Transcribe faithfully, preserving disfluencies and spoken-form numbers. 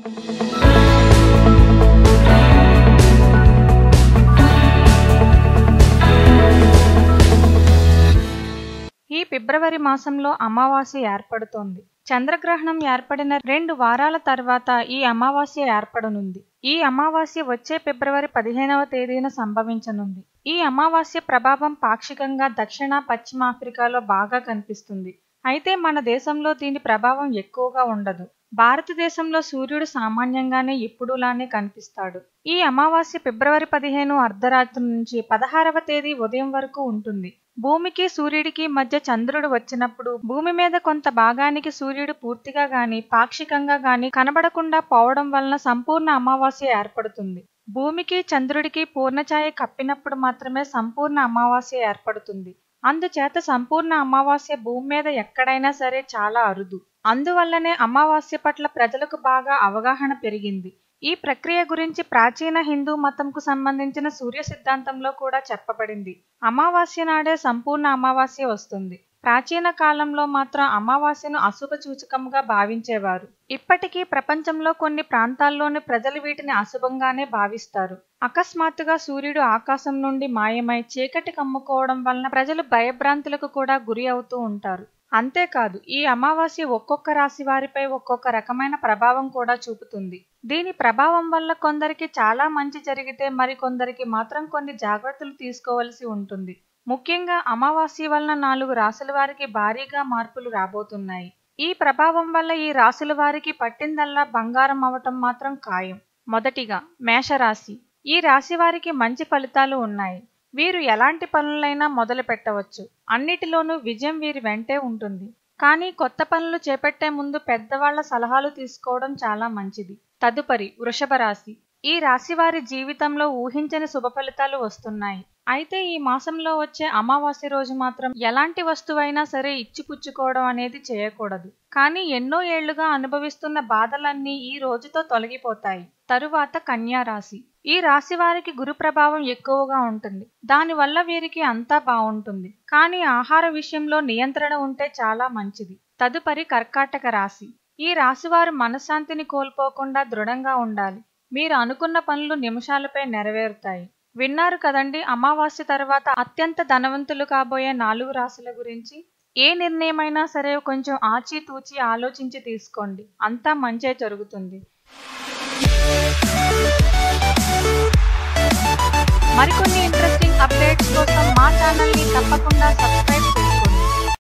ఈ ఫిబ్రవరి మాసంలో అమావాస్య ఏర్పడుతోంది. చంద్రగ్రహణం ఏర్పడిన రెండు వారాల తర్వాత ఈ అమావాస్య ఏర్పడనుంది. ఈ అమావాస్య వచ్చే ఫిబ్రవరి పదిహేనవ తేదీన సంభవించనుంది. ఈ అమావాస్య ప్రభావం పాక్షికంగా దక్షిణ, పశ్చిమ ఆఫ్రికాలో బాగా కనిపిస్తుంది. అయితే మన దేశంలో దీని ప్రభావం ఎక్కువగా ఉండదు. భారతదేశంలో సూర్యుడు సామాన్యంగానే ఎప్పుడులానే కనిపిస్తాడు. ఈ అమావాస్య ఫిబ్రవరి పదిహేను అర్ధరాత్రి నుంచి పదహారవ తేదీ ఉదయం వరకు ఉంటుంది. భూమికి సూర్యుడికి మధ్య చంద్రుడు వచ్చినప్పుడు భూమి మీద కొంత భాగానికి సూర్యుడు పూర్తిగా గాని పాక్షికంగా గాని కనబడకుండా పోవడం వలన సంపూర్ణ అమావాస్య ఏర్పడుతుంది. భూమికి చంద్రుడికి పూర్ణఛాయ కప్పినప్పుడు మాత్రమే సంపూర్ణ అమావాస్య ఏర్పడుతుంది. అందుచేత సంపూర్ణ అమావాస్య భూమి మీద ఎక్కడైనా సరే చాలా అరుదు. అందువల్లనే అమావాస్య పట్ల ప్రజలకు బాగా అవగాహన పెరిగింది. ఈ ప్రక్రియ గురించి ప్రాచీన హిందూ మతంకు సంబంధించిన సూర్య సిద్ధాంతంలో కూడా చెప్పబడింది. అమావాస్య నాడే సంపూర్ణ అమావాస్య వస్తుంది. ప్రాచీన కాలంలో మాత్రం అమావాస్యను అశుభ సూచకంగా భావించేవారు. ఇప్పటికీ ప్రపంచంలో కొన్ని ప్రాంతాల్లోని ప్రజలు వీటిని అశుభంగానే భావిస్తారు. అకస్మాత్తుగా సూర్యుడు ఆకాశం నుండి మాయమై చీకటి కమ్ముకోవడం వలన ప్రజలు భయభ్రాంతులకు కూడా గురి అవుతూ ఉంటారు. అంతేకాదు ఈ అమావాస్య ఒక్కొక్క రాశి వారిపై ఒక్కొక్క రకమైన ప్రభావం కూడా చూపుతుంది. దీని ప్రభావం వల్ల కొందరికి చాలా మంచి జరిగితే మరికొందరికి మాత్రం కొన్ని జాగ్రత్తలు తీసుకోవలసి ఉంటుంది. ముఖ్యంగా అమావాస్య వలన నాలుగు రాశుల వారికి భారీగా మార్పులు రాబోతున్నాయి. ఈ ప్రభావం వల్ల ఈ రాశుల వారికి పట్టిందల్లా బంగారం అవటం మాత్రం ఖాయం. మొదటిగా మేషరాశి. ఈ రాశి వారికి మంచి ఫలితాలు ఉన్నాయి. వీరు ఎలాంటి పనులైనా మొదలు పెట్టవచ్చు. అన్నిటిలోనూ విజయం వీరి వెంటే ఉంటుంది. కానీ కొత్త పనులు చేపట్టే ముందు పెద్దవాళ్ల సలహాలు తీసుకోవడం చాలా మంచిది. తదుపరి వృషభ రాశి. ఈ రాశి వారి జీవితంలో ఊహించని శుభ ఫలితాలు వస్తున్నాయి. అయితే ఈ మాసంలో వచ్చే అమావాస్య రోజు మాత్రం ఎలాంటి వస్తువైనా సరే ఇచ్చిపుచ్చుకోవడం అనేది చేయకూడదు. కానీ ఎన్నో ఏళ్లుగా అనుభవిస్తున్న బాధలన్నీ ఈ రోజుతో తొలగిపోతాయి. తరువాత కన్యా రాశి. ఈ రాశి వారికి గురు ప్రభావం ఎక్కువగా ఉంటుంది. దానివల్ల వీరికి అంతా బాగుంటుంది. కానీ ఆహార విషయంలో నియంత్రణ ఉంటే చాలా మంచిది. తదుపరి కర్కాటక రాశి. ఈ రాశి వారు మనశ్శాంతిని కోల్పోకుండా దృఢంగా ఉండాలి. మీరు అనుకున్న పనులు నిమిషాలపై నెరవేరుతాయి. విన్నారు కదండి అమావాస్య తర్వాత అత్యంత ధనవంతులు కాబోయే నాలుగు రాశుల గురించి. ఏ నిర్ణయమైనా సరే కొంచెం ఆచితూచి ఆలోచించి తీసుకోండి. అంతా మంచే జరుగుతుంది. మరికొన్ని ఇంట్రెస్టింగ్ అప్డేట్స్ కోసం మా ఛానల్ని తప్పకుండా సబ్స్క్రైబ్